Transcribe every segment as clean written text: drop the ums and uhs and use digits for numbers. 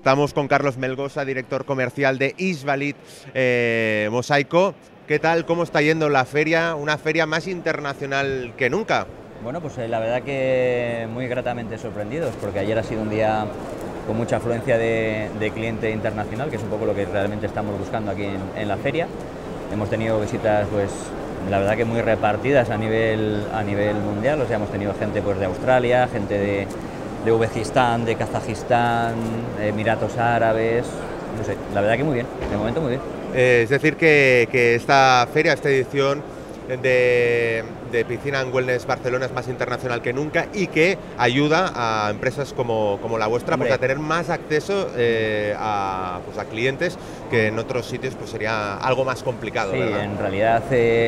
Estamos con Carlos Melgosa, director comercial de Isbalit Mosaico. ¿Qué tal? ¿Cómo está yendo la feria? Una feria más internacional que nunca. Bueno, pues la verdad que muy gratamente sorprendidos, porque ayer ha sido un día con mucha afluencia de cliente internacional, que es un poco lo que realmente estamos buscando aquí en la feria. Hemos tenido visitas, pues la verdad que muy repartidas a nivel mundial, o sea, hemos tenido gente pues de Australia, gente de Uzbekistán, de Kazajistán, Emiratos Árabes, no sé, la verdad que muy bien, de momento muy bien. Es decir que esta feria, esta edición de Piscina and Wellness Barcelona es más internacional que nunca y que ayuda a empresas como la vuestra pues, a tener más acceso a clientes que en otros sitios pues, sería algo más complicado. Sí, ¿verdad? En realidad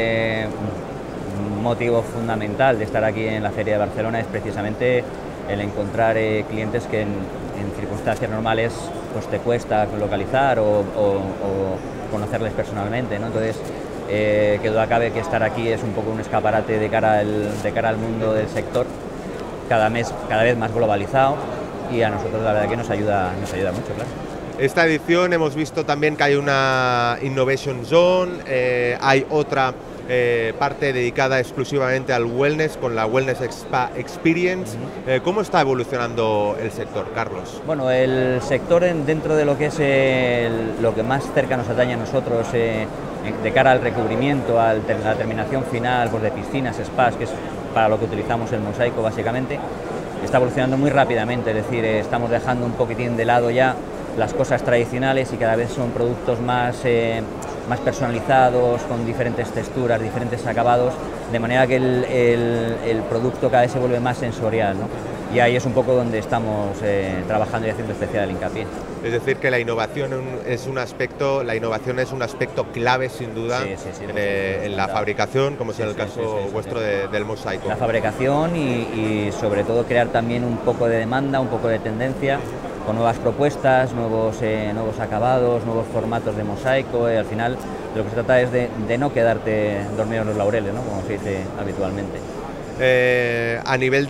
un motivo fundamental de estar aquí en la Feria de Barcelona es precisamente el encontrar clientes que en circunstancias normales pues te cuesta localizar o conocerles personalmente, ¿no? Entonces, que duda cabe que estar aquí es un poco un escaparate de cara al mundo del sector, cada vez más globalizado, y a nosotros la verdad que nos ayuda mucho, claro. Esta edición hemos visto también que hay una Innovation Zone, hay otra parte dedicada exclusivamente al wellness con la Wellness Spa Experience. ¿Cómo está evolucionando el sector, Carlos? Bueno, el sector dentro de lo que es lo que más cerca nos atañe a nosotros de cara al recubrimiento, a la terminación final pues, de piscinas, spas, que es para lo que utilizamos el mosaico básicamente, está evolucionando muy rápidamente, es decir, estamos dejando un poquitín de lado ya las cosas tradicionales y cada vez son productos más personalizados, con diferentes texturas, diferentes acabados, de manera que el producto cada vez se vuelve más sensorial, ¿no? Y ahí es un poco donde estamos trabajando y haciendo especial hincapié. Es decir, que la innovación es un aspecto clave, sin duda, en la fabricación, como es en el caso vuestro del mosaico. La fabricación y sobre todo crear también un poco de demanda, un poco de tendencia, con nuevas propuestas, nuevos acabados, nuevos formatos de mosaico. Al final de lo que se trata es de no quedarte dormido en los laureles, ¿no? Como se dice habitualmente. A nivel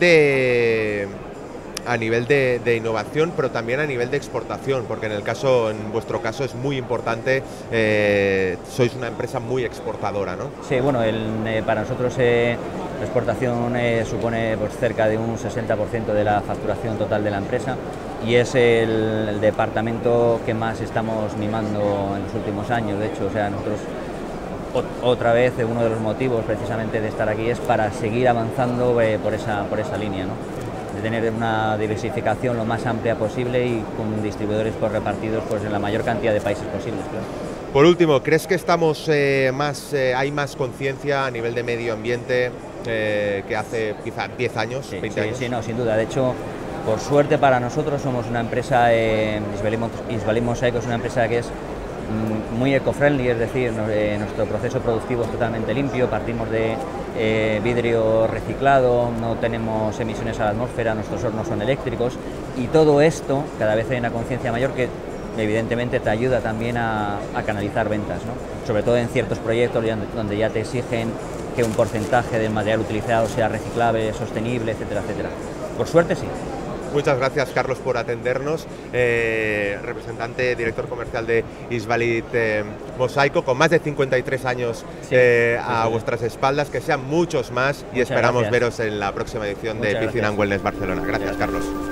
de innovación, pero también a nivel de exportación, porque en vuestro caso es muy importante, sois una empresa muy exportadora, ¿no? Sí, bueno, para nosotros la exportación supone pues, cerca de un 60% de la facturación total de la empresa y es el departamento que más estamos mimando en los últimos años. De hecho, o sea, nosotros otra vez uno de los motivos precisamente de estar aquí es para seguir avanzando por esa línea, ¿no? De tener una diversificación lo más amplia posible y con distribuidores pues, repartidos pues, en la mayor cantidad de países posibles, claro. Por último, ¿crees que hay más conciencia a nivel de medio ambiente que hace quizá 10 años, 20 años? Sí, no, sin duda. De hecho, por suerte para nosotros somos una empresa, Isbalit Mosaico es una empresa que es muy eco-friendly, es decir, nuestro proceso productivo es totalmente limpio, partimos de vidrio reciclado, no tenemos emisiones a la atmósfera, nuestros hornos son eléctricos y todo esto, cada vez hay una conciencia mayor que evidentemente te ayuda también a canalizar ventas, ¿no? Sobre todo en ciertos proyectos donde ya te exigen que un porcentaje del material utilizado sea reciclable, sostenible, etcétera, etcétera. Por suerte sí. Muchas gracias, Carlos, por atendernos. Representante, director comercial de Isbalit Mosaico, con más de 53 años a vuestras espaldas, que sean muchos más y esperamos veros en la próxima edición de Piscina and Wellness Barcelona. Gracias, Carlos.